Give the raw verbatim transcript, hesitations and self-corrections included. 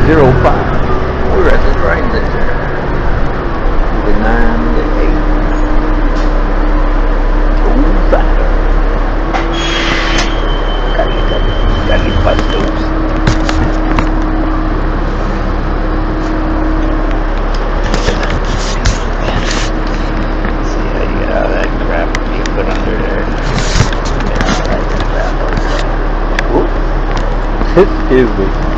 zero five. We're at the transit there. The nine, the eight. Two five. Gotta get that. Gotta get past those. See how you get out of that crap you put under there. Yeah, that crap over there. Whoop. Excuse me.